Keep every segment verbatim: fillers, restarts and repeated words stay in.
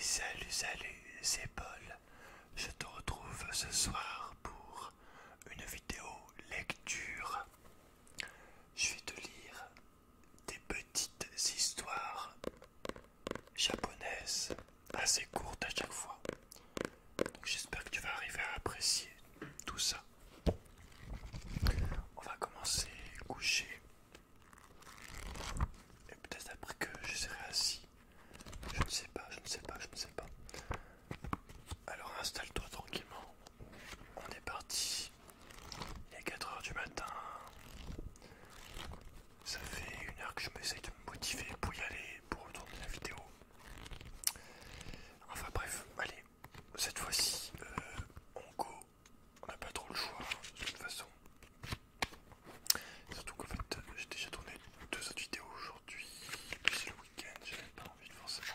Salut, salut, c'est Paul. Je te retrouve ce soir pour une vidéo lecture. Je vais te lire des petites histoires japonaises assez courtes à chaque fois. Donc j'espère que tu vas arriver à apprécier tout ça. On va commencer couché. Et peut-être après que je serai assis. Je ne sais pas, je ne sais pas, je ne sais pas. Alors installe-toi tranquillement. On est parti. Il est quatre heures du matin. Ça fait une heure que je m'essaye de me motiver pour y aller, pour retourner la vidéo. Enfin bref, allez. Cette fois-ci, euh, on go. On n'a pas trop le choix, de toute façon. Surtout qu'en fait, j'ai déjà tourné deux autres vidéos aujourd'hui. Puis c'est le week-end, j'avais pas envie forcément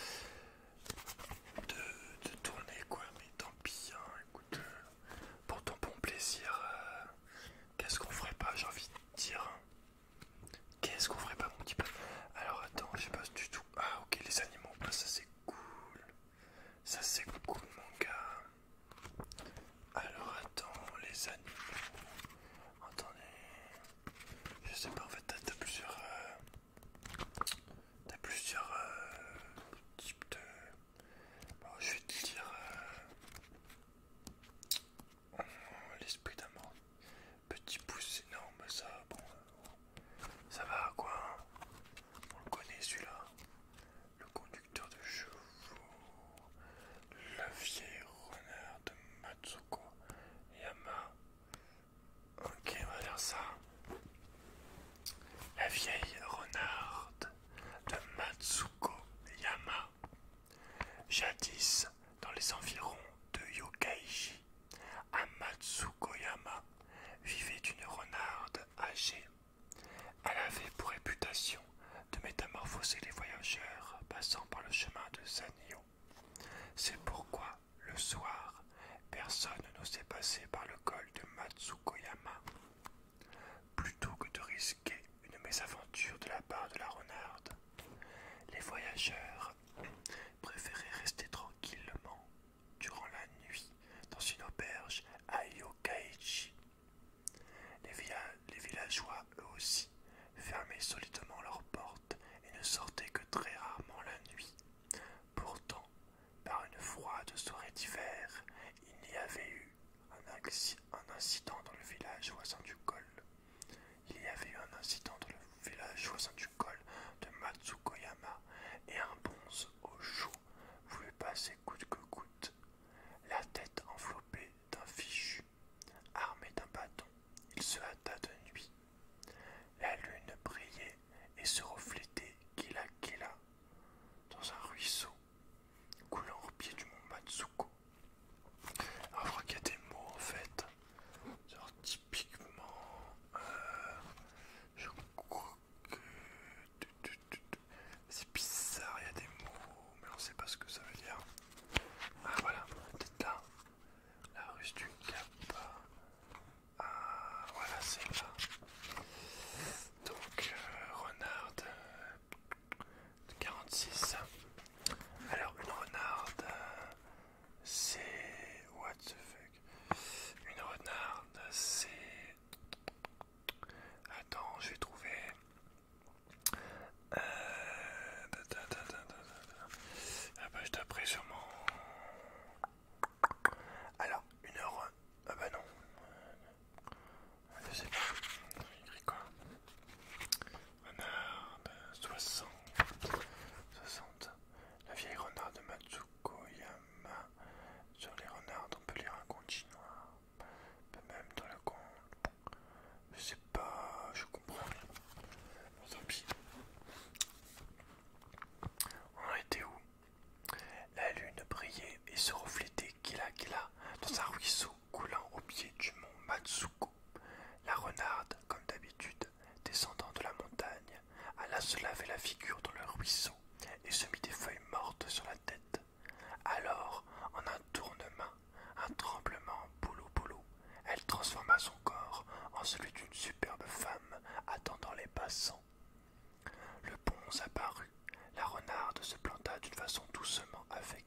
de, de, de tourner quoi. Mais tant pis, hein, écoute, euh, pour ton bon plaisir, euh, qu'est-ce qu'on ferait pas, j'ai envie de dire. Qu'est-ce qu'on ferait pas, mon petit peu. Alors attends, je sais pas du tout. Ah ok, les animaux, bah, ça c'est cool. Ça c'est cool, mon gars. Alors attends, les animaux. Attendez. Je sais pas, en fait, t'as, t'as plusieurs. Euh, t'as plusieurs euh, types de. Bon, je vais te dire. Euh, l'esprit d'un mort. Petit pouce énorme, ça, bon. Euh, ça va, quoi. On le connaît, celui-là. Le conducteur de chevaux. La vieille renard de Matsuko Yama. Ok, on va faire ça. La vieille renarde de Matsuko Yama. Jadis, dans les environs de Yokkaichi, à Matsukoyama, vivait une renarde âgée. Elle avait pour réputation de métamorphoser les voyageurs passant par le chemin de Sanyo. C'est pourquoi, le soir, personne n'osait passer par le col de Matsukoyama. Plutôt que de risquer une mésaventure de la part de la renarde, les voyageurs préféraient rester tranquillement durant la nuit dans une auberge à Yokkaichi. Les, via- les villageois, eux aussi, fermaient solidement leurs portes et ne sortaient que très rarement la nuit. Pourtant, par une froide soirée d'hiver, il y avait eu un, acci- un incident dans le village voisin du col. Il y avait eu un incident dans le village voisin du col de Matsukoyama et un bonze au joug voulut passer coûte que coûte. La tête enveloppée d'un fichu, armé d'un bâton, il se hâta de nuit. La lune brillait et se reflétait kila kila dans un ruisseau coulant au pied du mont Matsuko. Alors je crois qu'il y a des mots en fait, genre typiquement, euh, je crois que c'est bizarre, il y a des mots, mais on sait pas ce que ça veut dire. Ah voilà, peut-être là, la rue du Cap. Ah voilà, c'est là. Donc, euh, renarde euh, quarante-six. Alors, une renarde, euh, c'est. What the fuck? Une renarde, c'est. Attends, je vais trouver. Euh... ta, ta, ta, ta, ta, ta. Ah bah, je taperai sûrement. Alors, une renarde. Ah bah non. Je sais pas. Écrit quoi? Renarde soixante. soixante. La vieille renarde de Matsukoyama. Sur les renardes, on peut lire un conte chinois. Peut même dans le conte. Je sais pas, je comprends rien. Bon, tant pis. On en était où? La lune brillait et se reflétait kila kila dans un ruisseau coulant au pied du mont Matsuko. La renarde, comme d'habitude, descendant de la montagne, alla se laver la figure dans le ruisseau et se mit des feuilles mortes sur la tête. Alors, en un tournement, un tremblement boulot boulot, elle transforma son corps en celui d'une superbe femme attendant les passants. Le bonze apparut. La renarde se planta d'une façon doucement avec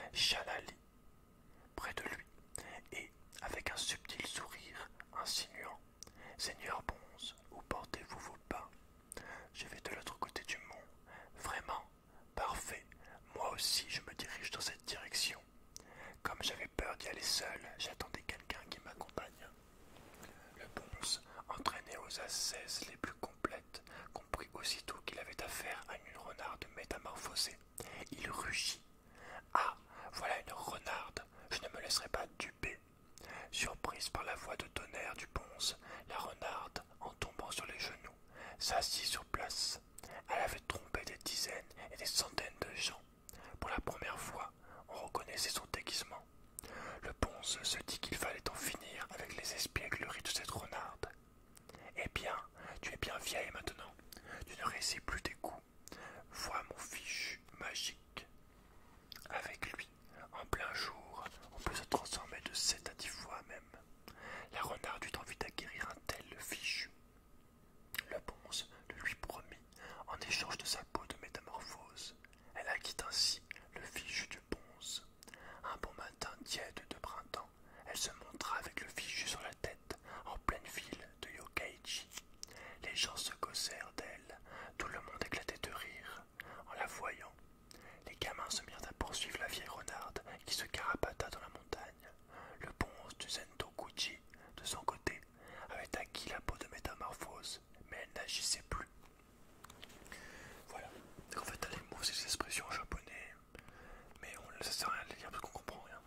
Shanali près de lui, et, avec un subtil sourire, insinuant « Seigneur Bonze, où portez-vous vos pas? Je vais de l'autre côté du mont. Vraiment? Parfait. Moi aussi, je me dirige dans cette direction. » Comme j'avais peur d'y aller seul, j'attendais quelqu'un qui m'accompagne. Le bonze, entraîné aux ascèses les plus complètes, comprit aussitôt qu'il avait affaire à une renarde métamorphosée. Il rugit. « Ah, voilà une renarde, je ne me laisserai pas duper. » Surprise par la voix de tonnerre du bonze, la renarde, en tombant sur les genoux, s'assit sur place. Elle avait trompé des dizaines et des centaines de gens. Pour la première fois, on reconnaissait son déguisement. Le bonze se dit qu'il fallait en finir avec les espiègleries de cette renarde. « Eh bien, tu es bien vieille maintenant, tu ne réussis plus tes coups. Vois mon fichu magique. » Avec lui, en plein jour, on peut se transformer de sept à dix fois même. La renarde eut envie d'acquérir un tel fichu. Le bonze le lui promit en échange de sa peau de métamorphose. Elle acquit ainsi le fichu du bonze. Un bon matin tiède de printemps, elle se montra avec le fichu sur la tête, en pleine ville de Yokkaichi. Les gens se causèrent d'elle, tout le monde éclatait de rire. En la voyant, les gamins se mirent à poursuivre la vieille renarde qui se carapata dans la montagne. Le bonze du Zentokuji, de son côté, avait acquis la peau de métamorphose, mais elle n'agissait plus. Voilà. Donc en fait, t'as les mots, c'est des expressions en japonais, mais on, ça sert à rien de les lire parce qu'on comprend rien.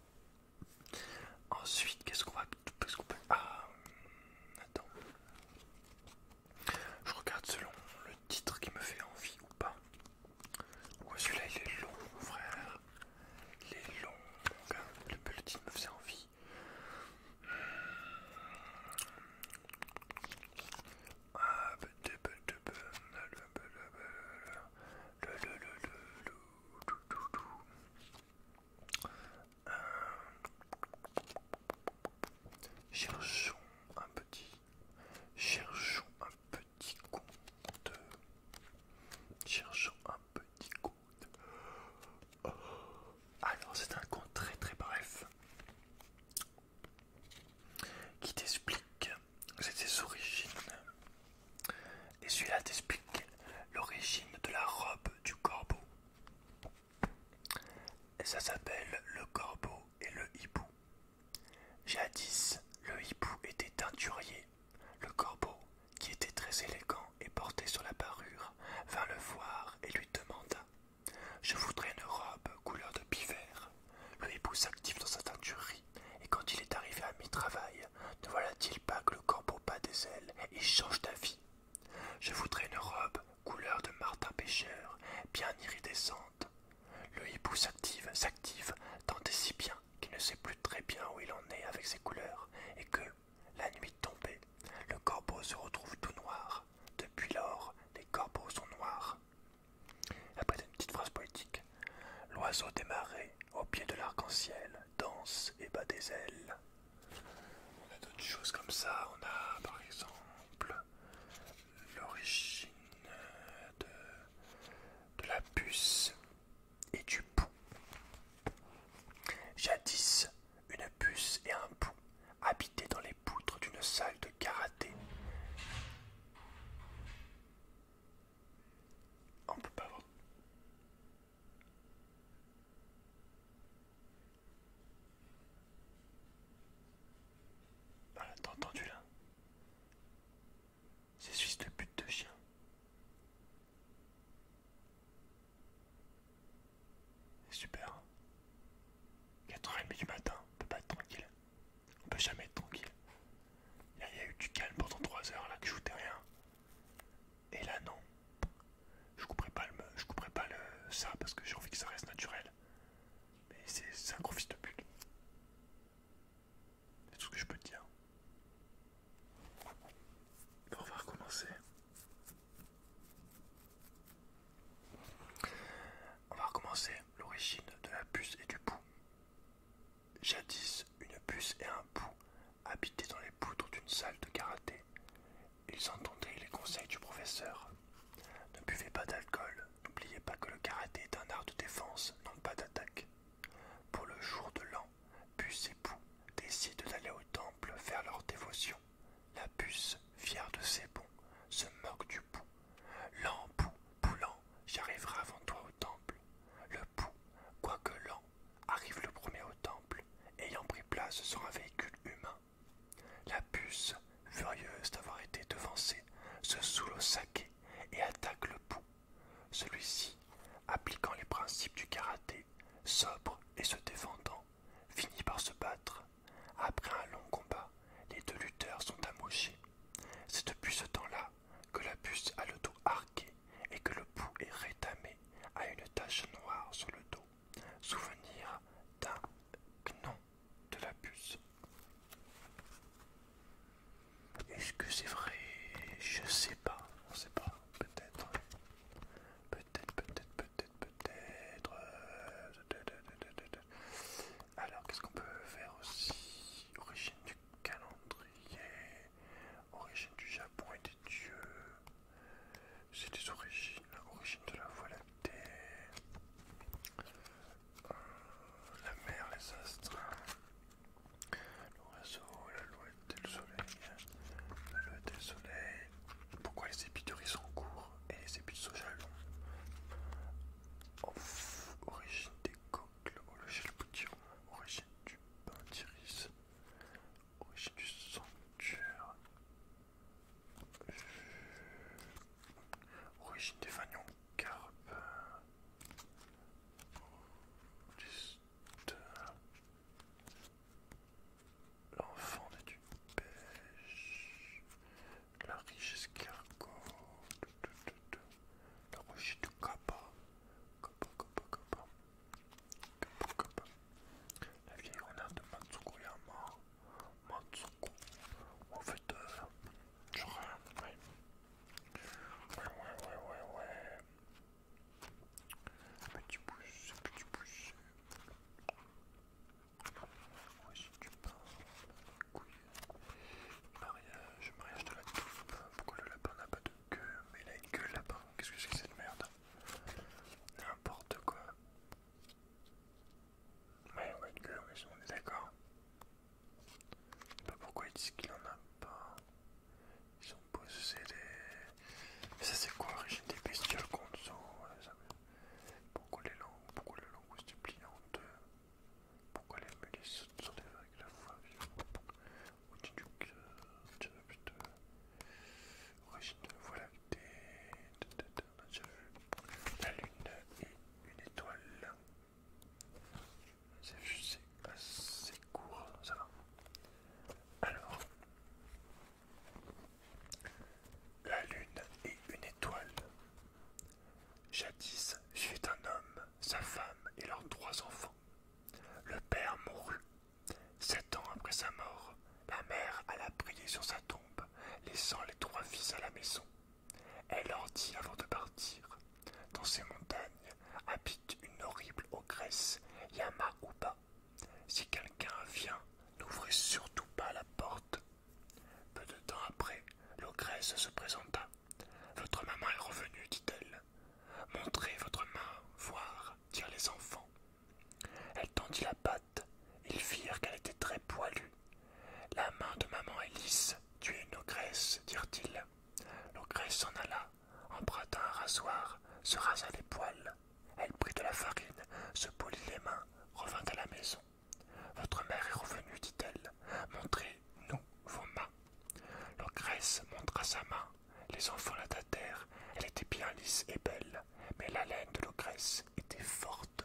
Ensuite, qu'est-ce qu'on va... Qu'est-ce qu'on peut... Ah... Attends. Je regarde selon le titre qui me fait envie ou pas. Ouais, celui-là, il est long, mon frère. Il est long, mon gars. Le, le titre me faisait envie. Ah, cherchons un petit, cherchons un petit conte, cherchons un petit conte. Oh. Alors c'est un conte très très bref qui t'explique ses origines. Et celui-là t'explique l'origine de la robe du corbeau. Et ça s'appelle le corbeau et le hibou. Jadis, le hibou était teinturier. Le corbeau, qui était très élégant et porté sur la parure, vint le voir et lui demanda « Je voudrais une robe couleur de pivert. » Le hibou s'active dans sa teinturerie, et quand il est arrivé à mi-travail, ne voilà-t-il pas que le corbeau bat des ailes et change d'avis. « Je voudrais une robe couleur de martin pêcheur, bien iridescente. » Le hibou s'active, s'active, tant et si bien qu'il ne sait plus très bien où il en est avec ses couleurs, et que, la nuit tombée, le corbeau se retrouve tout noir. Depuis lors, les corbeaux sont noirs. Après une petite phrase poétique. L'oiseau des marais, au pied de l'arc-en-ciel, danse et bat des ailes. On a d'autres choses comme ça. On a par exemple l'origine de, de la puce et du pou. Jadis, une puce et un pou habitaient dans les poutres d'une salle de karaté. On peut pas voir. Voilà, t'as entendu là? C'est suisse de pute de chien. C'est super. Hein, quatre heures trente du matin, on peut pas être tranquille. On peut jamais être tranquille. Il y, y a eu du calme pendant trois heures là que je foutais rien. Et là non. Je couperai pas le, je couperai pas le ça parce que j'ai envie que ça reste naturel. Mais c'est un gros fils de pute. C'est tout ce que je peux te dire. Bon, on va recommencer. On va recommencer l'origine de la puce et du pou. Jadis, une puce et un pou habitaient dans les poutres d'une salle de karaté. Ils entendaient les conseils du professeur. Ne buvez pas d'alcool, n'oubliez pas que le karaté est un art de défense, non pas d'attaque. sobre et se défendant, finit par se battre. Après un long combat, les deux lutteurs sont amochés. C'est depuis ce temps-là que la puce a le dos arqué et que le pouls est rétamé à une tache noire sur le dos, souvenir d'un gnon de la puce. Est-ce que c'est vrai? Je sais pas, on sait pas, peut-être. Peut-être, peut-être, peut-être, peut-être. Alors, qu'est-ce qu'on peut faire aussi? Origine du calendrier, origine du Japon et des dieux. C'est des origines, origine de la Voie lactée, euh, la mer, les astres, l'oiseau, la loi et le soleil, la loi et le soleil. Pourquoi les épis de riz sont courts et les épis de soja longs? Off, origine des coques, le horloger, le boutillon, origine du pain d'iris, origine du sanctuaire, origine des fanions carpes, liste, l'enfant des du pêche, la riche escargot, l'origine du kappa, kappa, kappa, kappa, kappa, kappa, la vieille renarde de Matsukoyama, Matsuko, en fait, euh, genre, euh, ouais. Ouais, ouais, ouais, ouais, ouais. Petit pouce, petit pouce. Origine du pain, couille. Mariage, mariage de la taupe. Pourquoi le lapin n'a pas de queue? Mais il a une queue, le lapin. Qu'est-ce que c'est que cette merde? N'importe quoi. Ouais, ouais, une queue, mais on est d'accord. Je sais pas pourquoi ils disent qu'il en a pas. Ils ont possédé. Mais ça, c'est quoi, origine des bestioles Gonzo? Ouais, ça me... Pourquoi les langues, pourquoi les langues dépliantes? Pourquoi les mélisses sont des vagues la foi vivante? Origine du cœur, tiens, putain. Origine de la Voie lactée, on a déjà vu. La lune et une étoile. C'est vu, c'est assez court, ça va. Alors, la lune et une étoile. Jadis fut un homme, sa femme et leurs trois enfants. Le père mourut. Sept ans après sa mort, la mère alla prier sur sa tombe, laissant les trois fils à la maison. Elle leur dit avant de partir: dans ces montagnes habite une horrible ogresse, Yama-uba. Si quelqu'un vient, n'ouvrez surtout pas la porte. Peu de temps après, l'ogresse se présenta. Votre maman est revenue, dit-elle. Montrez votre main, voir, dirent les enfants. Elle tendit la patte. Ils virent qu'elle était très poilue. La main de maman est lisse. Tu es une ogresse, dirent-ils. L'ogresse s'en alla, emprunta un rasoir, se rasa les poils. Elle prit de la farine, se polit les mains, revint à la maison. Votre mère est revenue, dit-elle. Montrez-nous vos mains. L'ogresse montra sa main. Les enfants la tâtèrent. Elle était bien lisse et belle, mais la laine de l'ogresse était forte.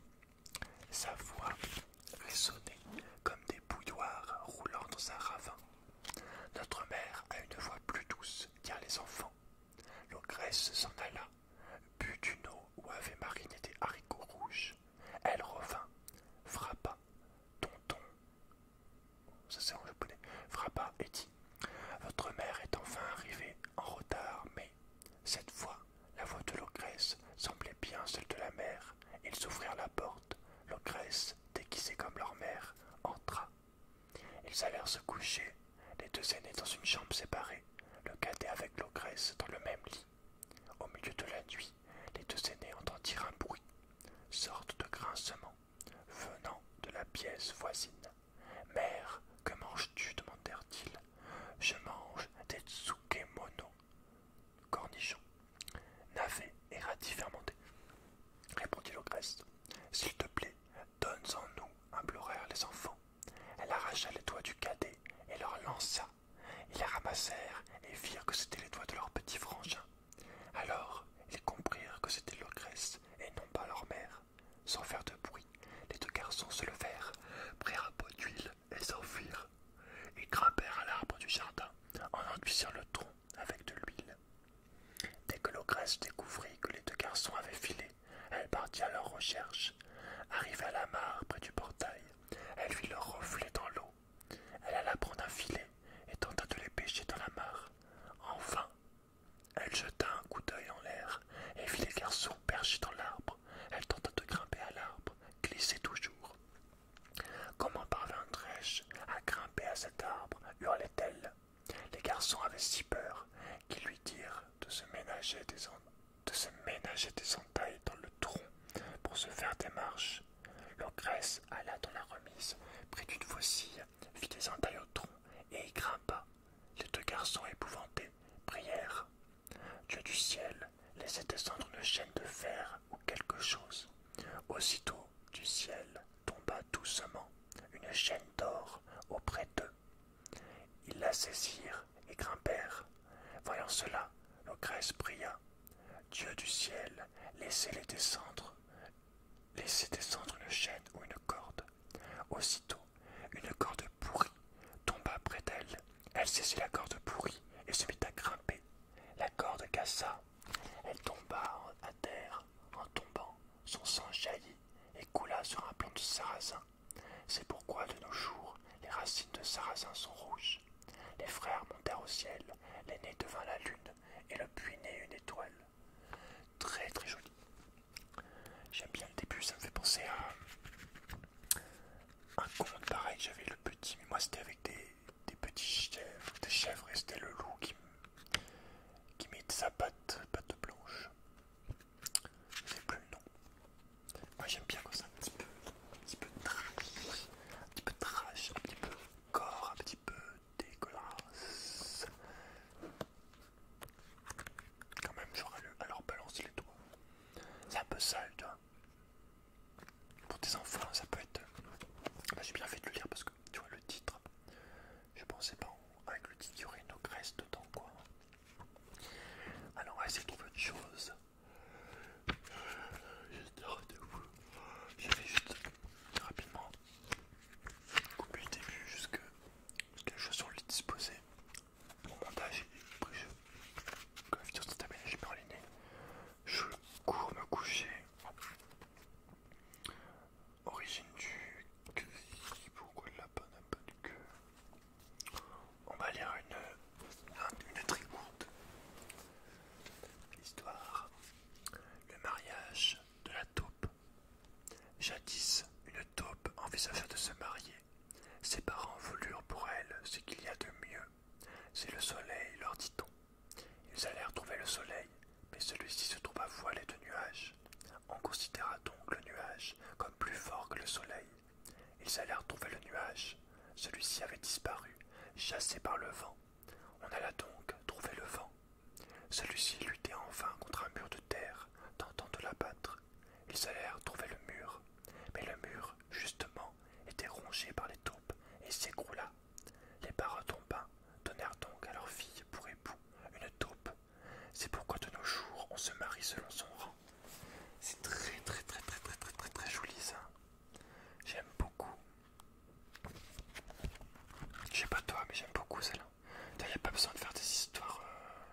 Sa voix résonnait comme des bouilloires roulant dans un ravin. Notre mère a une voix plus douce, dirent les enfants. L'ogresse s'en alla, but d'une eau où avait mariné des haricots rouges. Elle revint, frappa, tonton, ça c'est en japonais, frappa et dit: votre mère est enfin arrivée, en retard, mais cette fois, la voix de l'ogresse semblait bien celle de la mère. Ils ouvrirent la porte. L'ogresse, déguisée comme leur mère, entra. Ils allèrent se coucher, les deux aînés dans une chambre séparée, le cadet avec l'ogresse dans le même lit. Au milieu de la nuit, les deux aînés entendirent un bruit, sorte de grincement, venant de la pièce voisine. Mère, que manges-tu? demandèrent-ils. Je mange des tsukemono, cornichons, navets et radis fermentés, répondit l'ogresse. S'il te plaît, donne-en-nous, implorèrent les enfants. Elle arracha les doigts du cadet et leur lança. Ils les ramassèrent et virent que c'étaient les doigts de leur petit frangin. Alors, ils comprirent que c'était l'ogresse et non pas leur mère. Sans faire de bruit, Arrivée à la mare près du portail, elle vit leur reflet dans l'eau. Elle alla prendre un filet et tenta de les pêcher dans la mare. Enfin, elle jeta un coup d'œil en l'air et vit les garçons perchés dans l'arbre. Elle tenta de grimper à l'arbre, glisser toujours. Comment parviendrai-je à grimper à cet arbre? Hurlait-elle. Les garçons avaient si peur qu'ils lui dirent de se ménager des, en... de se ménager des entailles dans le tronc pour se faire des marches. L'ogresse alla dans la remise, prit une faucille, fit des entailles au tronc et y grimpa. Les deux garçons épouvantés prièrent. Dieu du ciel, laissez descendre une chaîne de fer ou quelque chose. Aussitôt, du ciel tomba doucement une chaîne d'or auprès d'eux. Ils la saisirent et grimpèrent. Voyant cela, l'ogresse pria. Dieu du ciel, laissez-les descendre. Laissez descendre une chaîne ou une corde. Aussitôt, une corde pourrie tomba près d'elle. Elle saisit la corde pourrie et se mit à grimper. La corde cassa. Elle tomba à terre. En tombant, son sang jaillit et coula sur un plant de sarrasin. C'est pourquoi de nos jours, les racines de sarrasin sont rouges. Les frères montèrent au ciel, l'aîné devint la lune et le puîné une étoile. Très très joli. J'aime bien le début, ça me fait penser à un conte pareil que j'avais le petit, mais moi c'était avec des, des petits chèvres, des chèvres et c'était le loup qui, qui mit sa patte, patte blanche. Je sais plus le nom. Moi j'aime bien quand c'est un petit peu, un petit peu trash, un petit peu trash, un petit peu gore, un petit peu dégueulasse. Quand même j'aurais le, alors balance les doigts. C'est un peu sale, tu vois. Pour tes enfants, ça peut être... Bah, j'ai bien fait de le lire parce que, tu vois, le titre, je pensais pas en... avec le titre, il y aurait une ogresse dedans, quoi. Alors, on va essayer de trouver autre chose. Juste rendez-vous. Je vais juste rapidement couper le début jusque jusqu'à je sur le lit disposé. Mon montage est pris. Quand la vidéo s'est terminée, j'ai mis en ligne. Je cours me coucher. Origine du gris. Pourquoi le lapin n'a pas de queue? On va lire une, une très courte histoire. Le mariage de la taupe. Jadis, une taupe envisagea de se marier. Ses parents voulurent pour elle ce qu'il y a de mieux. C'est le soleil, leur dit-on. Ils allèrent trouver le soleil, mais celui-ci se trouva voilé de nuages. On considéra donc le nuage comme plus fort que le soleil. Ils allèrent trouver le nuage. Celui-ci avait disparu, chassé par le vent. On alla donc trouver le vent. Celui-ci luttait enfin contre un mur de terre, tentant de l'abattre. Ils allèrent trouver le mur. Mais le mur, justement, était rongé par les taupes et s'écroula. Les parents tombants donnèrent donc à leur fille pour époux une taupe. C'est pourquoi de nos jours on se marie selon son rang. C'est très très très très très très très très joli ça. J'aime beaucoup. Je sais pas toi mais j'aime beaucoup celle-là. Il n'y a pas besoin de faire des histoires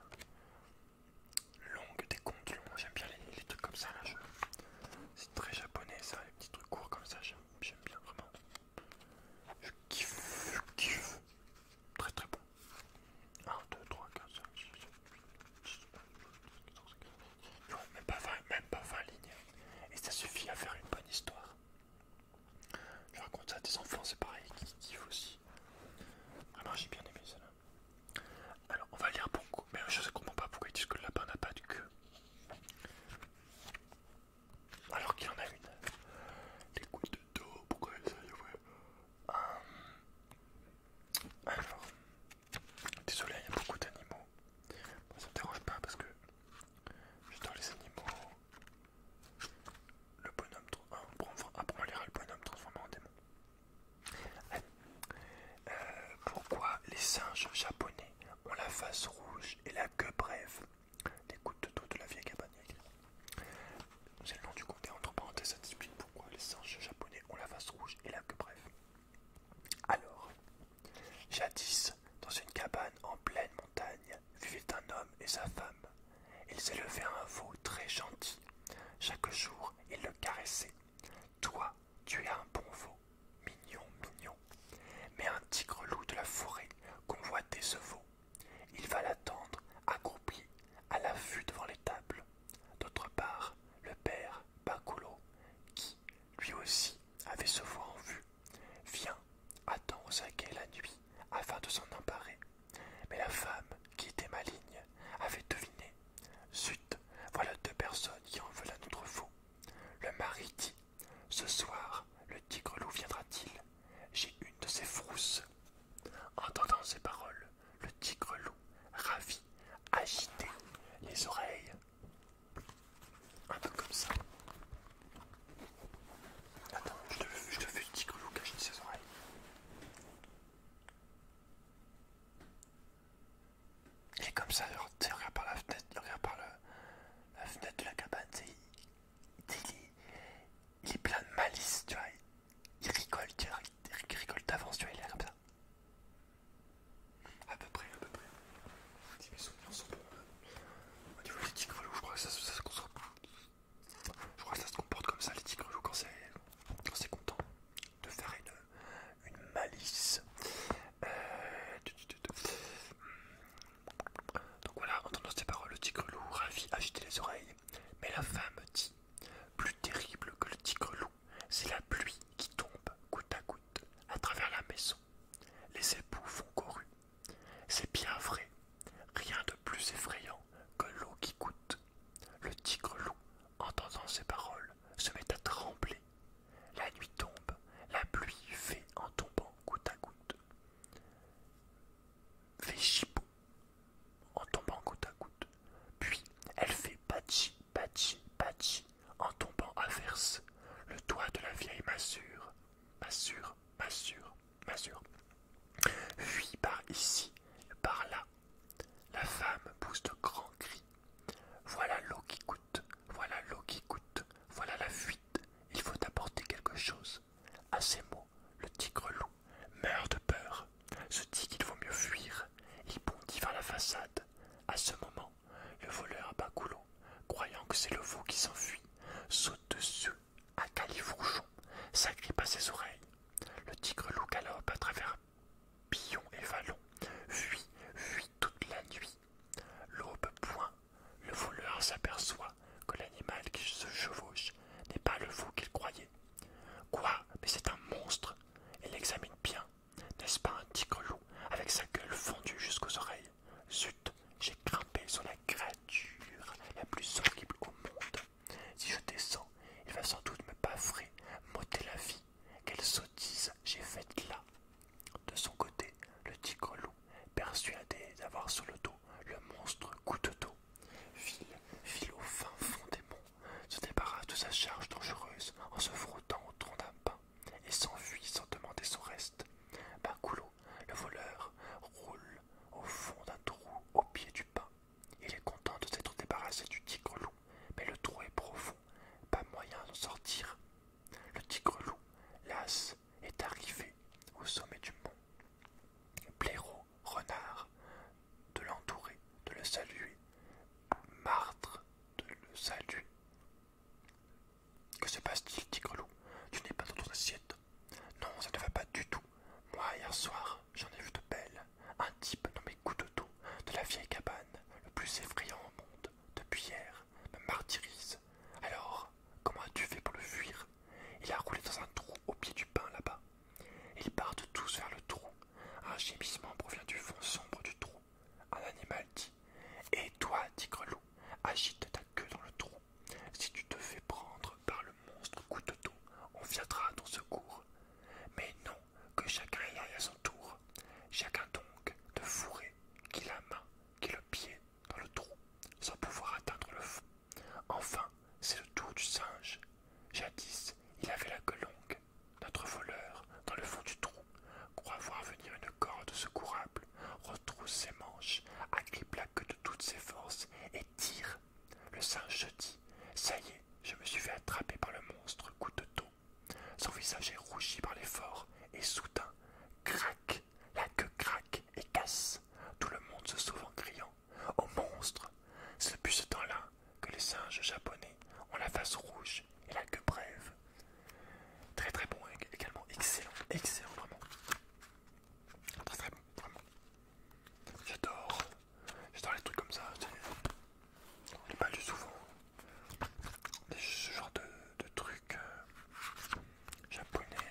euh, longues, des contes longs. J'aime bien les, les trucs comme ça là. Je... C'est très japonais ça, les petits trucs courts comme ça. J'aime bien vraiment. Je kiffe, je kiffe. Très très bon. un, deux, trois, quatre, cinq, six, sept, huit, dix, onze, douze, quatorze, quinze. Tu vois, même pas vingt, même pas vingt lignes. Et ça suffit à faire une bonne histoire. Je raconte ça à des enfants, c'est pareil, qui kiffent aussi. Vraiment, j'ai bien aimé ça là. Alors, on va lire beaucoup. Mais je ne comprends pas pourquoi ils disent que le lapin n'a pas de queue. Alors qu'il y en a une. Les gouttes d'eau, pourquoi ça y ouais. euh... Alors, désolé, il y a beaucoup d'animaux. Bon, ça me dérange pas parce que j'adore les animaux. Le bonhomme, après on lira le bonhomme transformé en démon. Euh, pourquoi les singes japonais ont la face rouge et la queue brève? Les gouttes d'eau de la vieille cabane. C'est le nom du conte et entre parenthèses ça t'explique pourquoi les singes japonais ont la face rouge et la queue brève. Alors, jadis, dans une cabane en pleine montagne, vivaient un homme et sa femme. Ils élevaient un veau très gentil. Chaque jour, ils le caressaient. « Toi, Ce soir, le tigre-loup viendra-t-il? J'ai une de ces frousses. Entendant ces paroles, le tigre-loup, ravi, agitait les oreilles. Un peu comme ça. Attends, je te, je te fais le tigre-loup qui agite ses oreilles. Il est comme ça, genre, tu sais, regarde par la fenêtre, regarde par le, la fenêtre de la cabane, tu sais, il, il, il, il est plein de malice, tu vois, il, il rigole, tu vois, il, il rigole d'avance, tu vois, il est comme ça. À peu près, à peu près. Si mes souvenirs sont bons, euh, au niveau des tigres loups, je crois que ça, ça, ça, ça, je crois que ça se comporte comme ça, les tigres loups, quand c'est quand c'est content de faire une, une malice. Euh, Donc voilà, entendant ces paroles, le tigre loup, ravi, agitait les oreilles. Mais la femme dit: plus terrible que le tigre loup, c'est la pluie qui tombe goutte à goutte à travers la maison. Les époux font chorus. C'est bien vrai, rien de plus effrayant que l'eau qui coûte. Le tigre loup, entendant ces paroles, se met à trembler. La nuit tombe, la pluie fait en tombant goutte à goutte. Fait chipot en tombant goutte à goutte. Puis elle fait patchi, patchi, patchi en tombant à verse. Le doigt de la vieille masure, masure, masure, masure. Fuit par ici, par là. La femme pousse de grands cris. Voilà l'eau qui coûte, voilà l'eau qui coûte, voilà la fuite. Il faut apporter quelque chose. À ces mots, le tigre loup meurt de peur, se dit qu'il vaut mieux fuir. Il bondit vers la façade. À ce moment, le voleur Bacoulot, croyant que c'est le veau qui s'enfuit, saute dessus à califourchon, s'agrippe à ses oreilles. Le tigre loup galope à travers Pillon et Vallon, fuit, fuit toute la nuit. L'aube point, le voleur s'aperçoit que l'animal qui se chevauche n'est pas le veau qu'il croyait. Quoi? Mais c'est un monstre! Il l'examine bien. N'est-ce pas un tigre loup avec sa gueule fendue jusqu'aux oreilles? Zut, j'ai grimpé sur la créature la plus horrible au monde. Si je descends, il va sans doute me baffrer, m'ôter la vie. Quelle sottise j'ai faite là! De son côté, le tigre loup, persuadé d'avoir sur le dos le monstre goutte d'eau, file, file au fin fond des monts, se débarrasse de sa charge dangereuse en se frottant au tronc d'un pin et s'enfuit sans demander son reste. Bacoulot, le voleur, roule au fond d'un trou au pied du pin. Il est content de s'être débarrassé du tigre loup, mais le trou est profond, pas moyen d'en sortir. Le tigre loup, las, est arrivé au sommet du mont. Blaireau, renard, de l'entourer, de le saluer. Martre, de le saluer. Que se passe-t-il, tigre loup? Tu n'es pas dans ton assiette? Non, ça ne va pas du tout. Moi, hier soir, j'en ai vu de belles. Un type nommé Goutte d'eau, de la vieille cabane, le plus effrayant au monde, depuis hier, me martyrise. Alors, comment as-tu fait pour le fuir? Il a roulé dans un trou au pied du pin là-bas. Ils partent tous vers le trou. Un gémissement provient du fond sombre du trou. Un animal dit: et toi, tigre loup, agite ta queue dans le trou. Si tu te fais prendre par le monstre goutte d'eau, on viendra à ton secours. Mais non, que chacun y aille à son tour. Chacun donc de fourrer, qui la main, qui le pied dans le trou, sans pouvoir atteindre le fond. Enfin, c'est le tour du singe. Jadis, il avait la queue longue. Notre voleur, dans le fond du trou, croit voir venir une corde secourable, retrousse ses manches, agrippe la queue de toutes ses forces et tire. Le singe se dit: ça y est, je me suis fait attraper par le monstre goutte d'eau. Son visage est rougi par l'effort et soudain, crac, la queue craque et casse. Tout le monde se sauve en criant: au monstre! C'est depuis ce temps-là que les singes japonais ont la face rouge et la queue brève. Très très bon également, excellent, excellent vraiment. Très très bon, vraiment. J'adore, j'adore les trucs comme ça. On n'est pas lu souvent. Des, ce genre de, de trucs euh, japonais.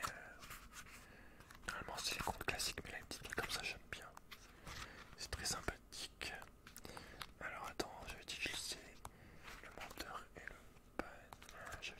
Euh, normalement c'est les contes classiques, mais là les petits trucs comme ça j'aime bien. C'est très sympathique. Alors attends, j'avais dit que je lisais le menteur et le pan. J'avais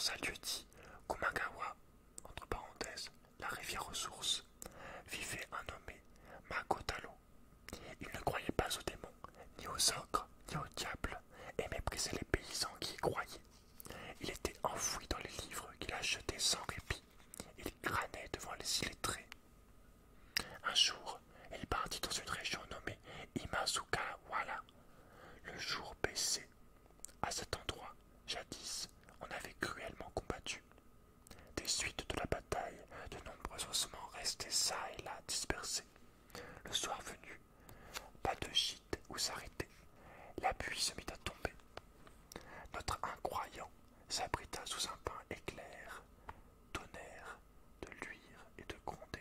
dans un lieu dit Kumagawa, entre parenthèses, la rivière aux sources, vivait un nommé Makotalo. Il ne croyait pas aux démons, ni aux ogres, ni au diable, et méprisait les paysans qui y croyaient. Il était enfoui dans les livres qu'il achetait sans répit. Il crânait devant les illettrés. Un jour, il partit dans une région nommée Imazukawara. Le jour baissait. À cet endroit, jadis, on avait cruellement combattu. Des suites de la bataille, de nombreux ossements restaient çà et là dispersés. Le soir venu, pas de gîte où s'arrêter. La pluie se mit à tomber. Notre incroyant s'abrita sous un pin éclair, tonnerre, de luire et de gronder.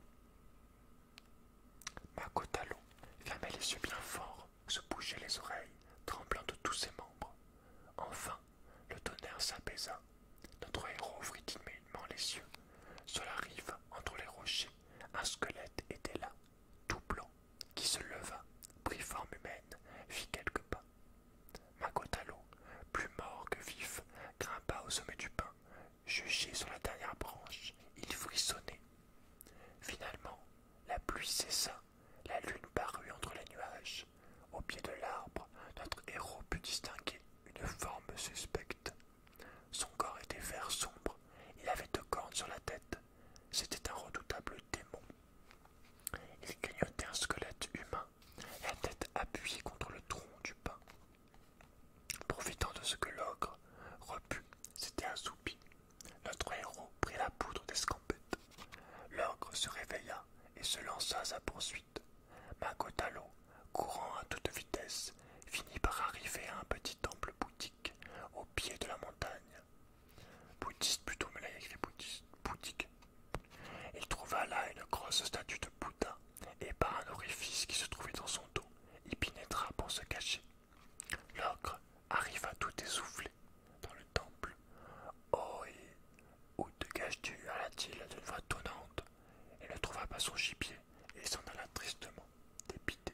Makotalo fermait les yeux bien fort, se bougeait les oreilles, tremblant de tous ses membres. Enfin, le tonnerre s'apaisa. Notre héros ouvrit immédiatement les yeux. Sur la rive, entre les rochers, un squelette était là, tout blanc, qui se leva, prit forme humaine, fit quelques pas. Makotalo, plus mort que vif, grimpa au sommet du pin, juché sur la dernière branche, il frissonnait. Finalement, la pluie cessa, la lune parut entre les nuages. Au pied de l'arbre, notre héros put distinguer une forme suspecte. Son corps était vert sombre, il avait deux cornes sur la tête. C'était un redoutable démon. Il grignotait un squelette humain, la tête appuyée contre le tronc du pin. Profitant de ce que l'ogre, repu, s'était assoupi, notre héros prit la poudre d'escampette. L'ogre se réveilla et se lança à sa poursuite. Makotalo, courant à toute vitesse, finit par arriver à un petit temple bouddhique au pied de la montagne. Bouddhiste plutôt, mais là il y a écrit bouddhiste, bouddhique. Il trouva là une grosse statue de Bouddha et par un orifice qui se trouvait dans son dos, y pénétra pour se cacher. L'ogre arriva tout essoufflé dans le temple. Oh, et où te caches-tu alla-t-il d'une voix tonnante. Il ne trouva pas son gibier et s'en alla tristement, dépité.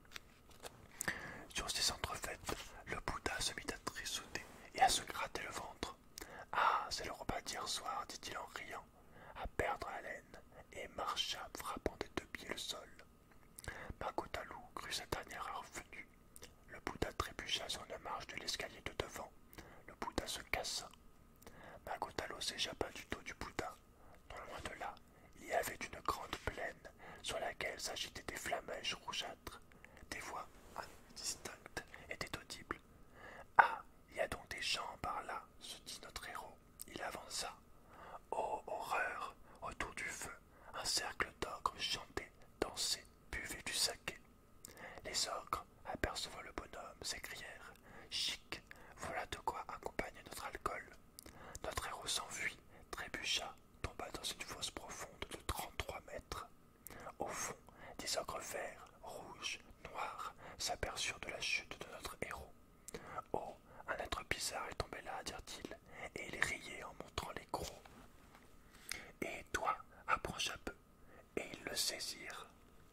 Sur ces entrefaites, le Bouddha se mit à trissauter et à se gratter le ventre. Ah, c'est le repas d'hier soir, dit-il en riant, à perdre haleine, et marcha frappant des deux pieds le sol. Makotalo crut sa dernière heure venue. Le Bouddha trébucha sur une marche de l'escalier de devant. Le Bouddha se cassa. Makotalo s'échappa du dos du Bouddha. Non loin de là, il y avait une grande plaine sur laquelle s'agitaient des flamèches rougeâtres. Des voix distinctes étaient audibles. Ah, il y a donc des gens par là, se dit notre héros. Il avança. Oh, horreur! Autour du feu, un cercle d'ogres chantait, dansait, buvait du saké. Les ogres, apercevant le bonhomme, s'écrièrent « Chic, voilà de quoi accompagner notre alcool !» Notre héros s'enfuit, trébucha, tomba dans une fosse profonde de trente-trois mètres. Au fond, des ogres verts, rouges, noirs s'aperçurent de la chute de notre héros. « Oh, un être bizarre est tombé là, dirent-ils, et ils riaient en montrant les crocs. « Et toi, approche un peu. » Et ils le saisirent.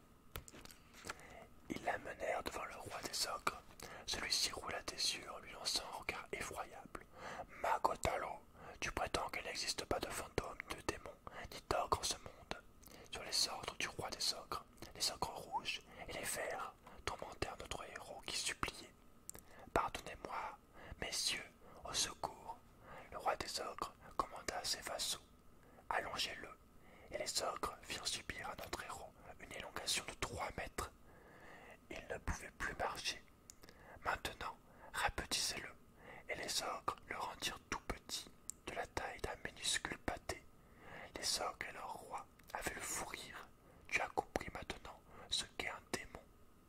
Ils l'amenèrent devant le roi des ogres. Celui-ci roula des yeux en lui lançant un regard effroyable. « Makotalo, tu prétends qu'il n'existe pas de fantômes, de démons, ni d'ogres en ce monde. » Sur les ordres du roi des ogres, les ogres rouges et les verts tourmentèrent notre héros qui suppliait. « Pardonnez-moi, messieurs, au secours !» Le roi des ogres commanda à ses vassaux. « Allongez-le !» Et les ogres firent subir à notre héros une élongation de trois mètres. Il ne pouvait plus marcher. Maintenant, rapetissez-le. Et les ogres le rendirent tout petit, de la taille d'un minuscule pâté. Les ogres et leur roi avaient le fou rire. Tu as compris maintenant ce qu'est un démon.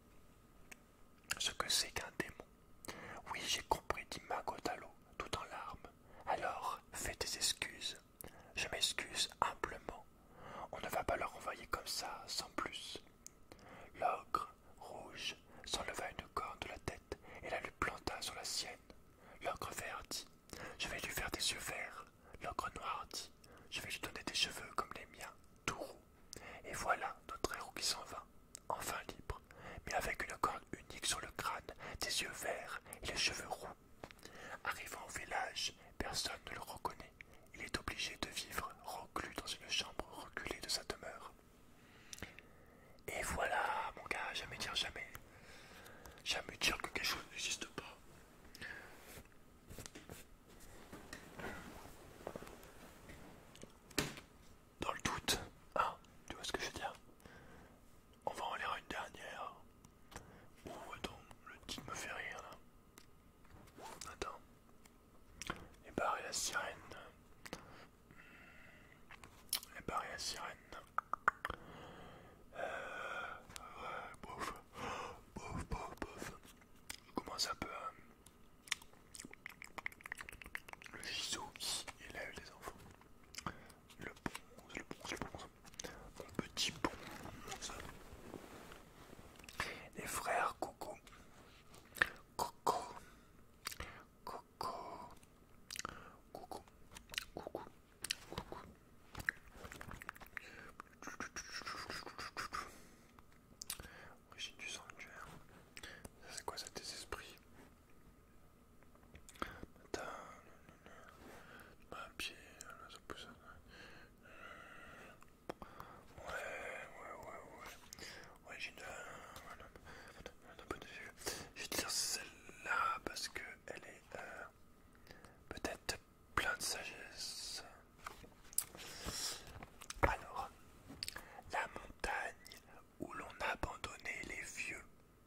Ce que c'est qu'un démon. Oui, j'ai compris, dit Makotalo, tout en larmes. Alors, fais tes excuses. Je m'excuse humblement. On ne va pas leur envoyer comme ça, sans plus. L'ogre, rouge, s'enleva une corne de la tête et la lui planta sur la sienne. L'ogre vert dit « Je vais lui faire des yeux verts ». L'ogre noir dit « Je vais lui donner des cheveux comme les miens, tout roux ». Et voilà notre héros qui s'en va, enfin libre, mais avec une corne unique sur le crâne, des yeux verts et les cheveux roux. Arrivant au village, personne ne le reconnaît. la sirène. Les barils à sirène. Euh, ouais, bof. Bof, bof, bof. Je commence un peu à... Le Jisoo qui élève les enfants. Le bronze, le bronze, le bronze. Mon petit bronze. Les frères Coco. Coco. Coco. Coucou, coucou, coucou. Origine du sanctuaire. Ça c'est quoi ça, tes esprits? Attends. Un pied, ça pousse. Ouais, ouais, ouais, ouais. Origine de... Je vais te dire celle-là parce que elle est euh, peut-être plein de sagesse. Alors, la montagne où l'on abandonnait les vieux.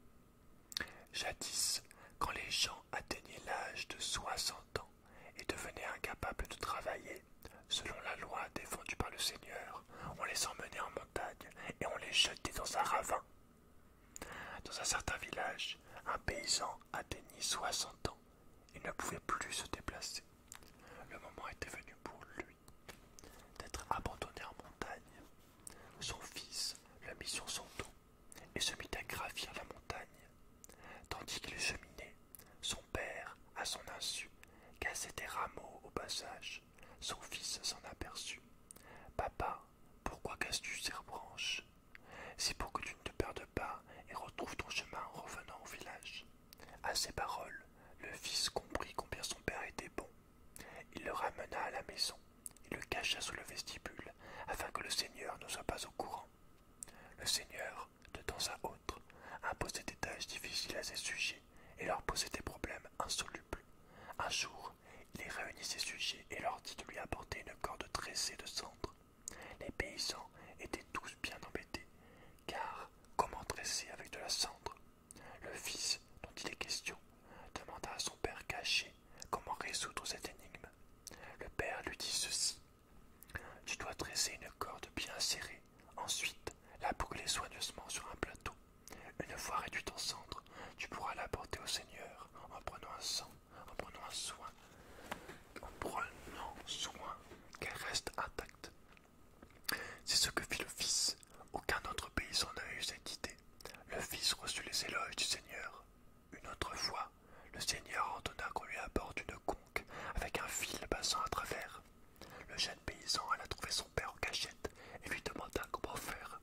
Jadis, quand les gens atteignaient l'âge de soixante ans et devenaient incapables de travailler, selon la loi défendue par le Seigneur, on les emmenait en montagne et on les jetait dans un ravin. Dans un certain village, un paysan atteignit soixante ans et ne pouvait plus se déplacer. Le moment était venu pour lui d'être abandonné en montagne. Son fils le mit sur son dos et se mit à gravir la montagne. Tandis qu'il cheminait, son père, à son insu, cassait des rameaux au passage. Son fils s'en aperçut. « Papa, pourquoi casses-tu ces branches ? C'est pour que tu ne te perdes pas et retrouves ton chemin en revenant au village. » À ces paroles, le fils comprit combien son père était bon. Il le ramena à la maison et le cacha sous le vestibule afin que le Seigneur ne soit pas au courant. Le Seigneur, de temps à autre, imposait des tâches difficiles à ses sujets et leur posait des problèmes insolubles. Un jour, il réunit ses sujets et leur dit de lui apporter une corde tressée de cendre. Les paysans étaient tous bien embêtés, car comment tresser avec de la cendre? Le fils, dont il est question, demanda à son père caché comment résoudre cette énigme. Le père lui dit ceci. Tu dois tresser une corde bien serrée, ensuite la brûler soigneusement sur un plateau. Une fois réduite en cendres, tu pourras l'apporter au Seigneur en prenant un sang, en prenant un soin, en prenant soin qu'elle reste intacte. C'est ce que fit le fils. Aucun autre paysan n'avait eu cette idée. Le fils reçut les éloges du Seigneur. Une autre fois, le Seigneur ordonna qu'on lui apporte une conque avec un fil passant à travers. Le jeune paysan alla trouver son père en cachette et lui demanda comment faire.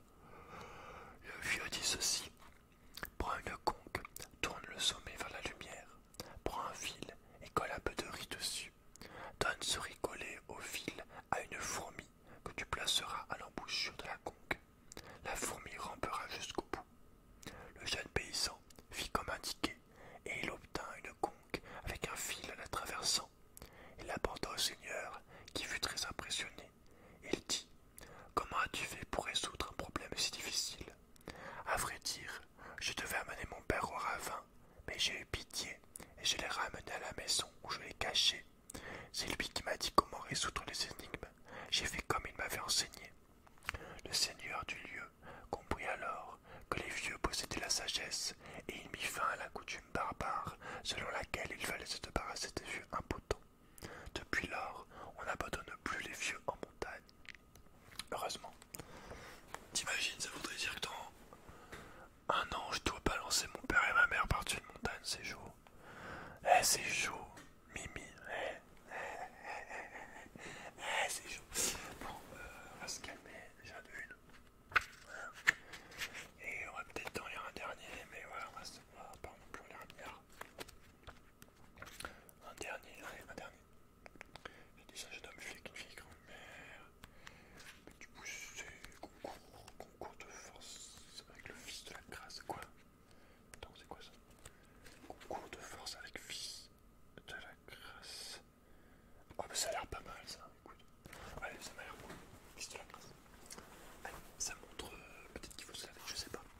Le vieux dit ceci. Prends une conque, tourne le sommet vers la lumière, prends un fil et colle un peu de riz dessus. Donne ce riz collé au fil à une fourmi que tu placeras à l'embouchure de la conque. La fourmi rampera jusqu'au bout. Le jeune paysan fit comme indiqué et il obtint une conque avec un fil la traversant. Il l'apporta au Seigneur qui fut très impressionné. Il dit « Comment as-tu fait pour résoudre un problème si difficile ?» À vrai dire, je devais amener mon père au ravin, mais j'ai eu pitié et je l'ai ramené à la maison où je l'ai caché. C'est lui qui m'a dit comment résoudre les énigmes. J'ai fait comme il m'avait enseigné. Le seigneur du lieu comprit alors que les vieux possédaient la sagesse et il mit fin à la coutume barbare selon laquelle il fallait se débarrasser des vieux impotents. Depuis lors, on n'abandonne plus les vieux en montagne. Heureusement. T'imagines, ça voudrait dire que dans un an, je dois balancer mon père et ma mère par-dessus une montagne, c'est chaud. Eh, c'est chaud, Mimi. Eh, eh, eh, eh, eh, c'est chaud. Bon, euh, on va se calmer déjà de une. Voilà. Et on va peut-être en lire un dernier, mais voilà, on va, se... on va pas non plus en lire un milliard. Un dernier, allez, un dernier. J'ai dit ça, jeune homme flic, une fille grand-mère. Petit poussé, concours, concours de force avec le fils de la grâce. Quoi? Attends, c'est quoi ça? Concours de force avec fils de la grâce. Oh, mais ça a l'air pas mal ça, écoute. Allez, ça m'a l'air bon. Fils de la grâce. Allez, ça montre. Euh, peut-être qu'il faut se laver, je sais pas.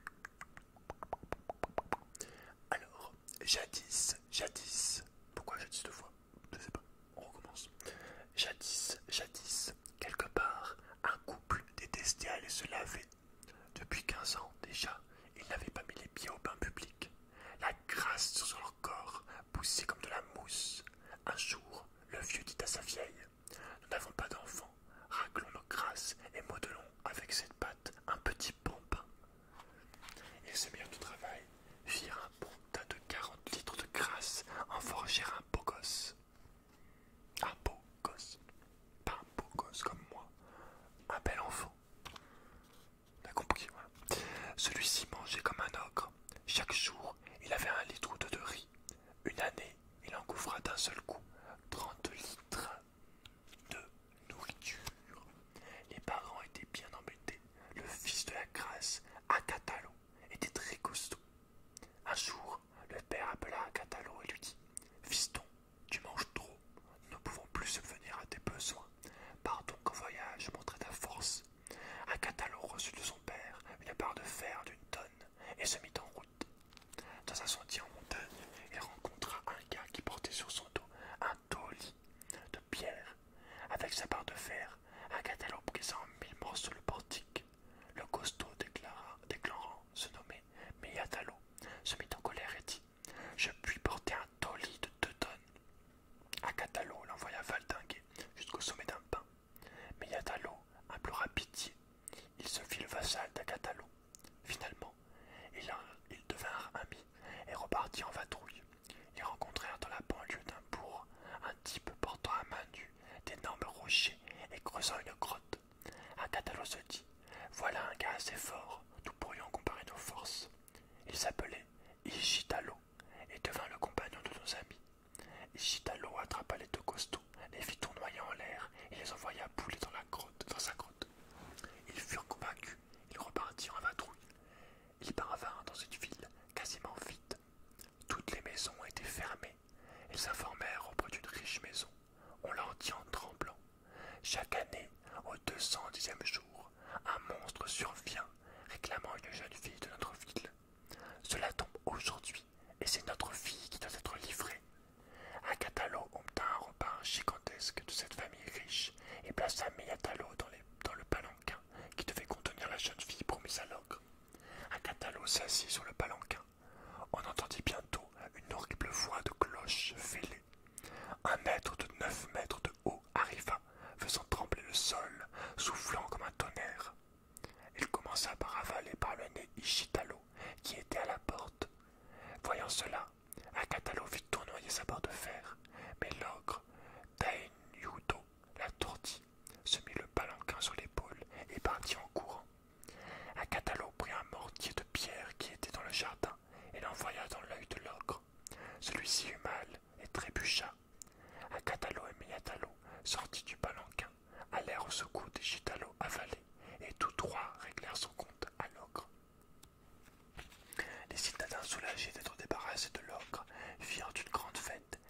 Alors, jadis, jadis. Pourquoi je dit deux fois. Je sais pas. On recommence. Jadis, jadis, quelque part, un couple détestait aller se laver. Depuis quinze ans déjà, ils n'avaient pas mis les pieds au bain public. La crasse sur leur corps poussait comme de la mousse. Un jour, le vieux dit à sa vieille: nous n'avons pas d'enfants, raclons nos crasses et modelons avec cette pâte un petit bambin. Ils se mirent au travail, firent un bon tas de quarante litres de crasse, en forgèrent un beau gosse. Un beau gosse. Pas un beau gosse comme moi, un bel enfant. On a compris, voilà. Celui-ci mangeait comme un ogre. Chaque jour, il avait un litre ou deux de riz. Une année, il engouffra d'un seul coup trente litres de nourriture. Les parents étaient bien embêtés. Le fils de la crasse, Akatalo, était très costaud. Un jour, le père appela Akatalo et lui dit: fiston, tu manges trop. Nous ne pouvons plus subvenir à tes besoins. Pars donc en voyage, montre ta force. Akatalo reçut de son père une barre de fer d'une tonne et se mit en route. Dans un sentier en montagne, il rencontra un gars qui portait sur son dos un taulis de pierre. Avec sa barre de fer, Akatalo brisa en mille morceaux le portique. Le costaud déclara, déclarant se nommer Miyatalo, se mit en colère et dit: je puis porter un taulis de deux tonnes. Akatalo l'envoya valdinguer jusqu'au sommet d'un pin. Miyatalo implora pitié. Il se fit le vassal d'Akatalo. Finalement, ils, ils devinrent amis et repartirent en vadrouille. Ils rencontrèrent dans la banlieue d'un bourg un type portant à main nue d'énormes rochers et creusant une grotte. Akatalo se dit: voilà un gars assez fort, nous pourrions comparer nos forces. Il s'appelait Ishitalo et devint le compagnon de nos amis. Ishitalo attrapa les deux costauds, les fit tournoyer en l'air et les envoya bouler dans la grotte, dans sa grotte. Ils furent convaincus, ils repartirent en vadrouille. Ils parvinrent dans une ville quasiment vide. Toutes les maisons étaient fermées. Ils s'informèrent auprès d'une riche maison. On leur dit en tremblant: chaque année, au deux cent dixième jour, un monstre survient, réclamant une jeune fille de notre ville. Cela tombe aujourd'hui, et c'est notre fille qui doit être livrée. Akatalo obtint un repas gigantesque de cette famille riche et plaça Miyatalo dans, les, dans le palanquin qui devait contenir la jeune fille promise à l'ogre. Akatalo s'assit sur le palanquin. On entendit bientôt une horrible voix de cloche fêlée. Un être de neuf mètres de haut arriva, faisant trembler le sol, soufflant comme un tonnerre. Il commença par avaler par le nez Ishitalo, qui était à la porte. Voyant cela, Akatalo fit tournoyer sa barre de fer, mais l'ogre, Dainyudo, la tordit, se mit le palanquin sur l'épaule et partit en courant. Akatalo prit un mortier de pierre qui était dans le jardin et l'envoya dans l'œil de l'ogre. Celui-ci eut mal et trébucha. Akatalo et Miyatalo, sortis du palanquin, allèrent au secours d'Ishitalo avalé, et tous trois réglèrent son compte à l'ogre. Les citadins, soulagés d'être débarrassés de l'ogre, firent une grande fête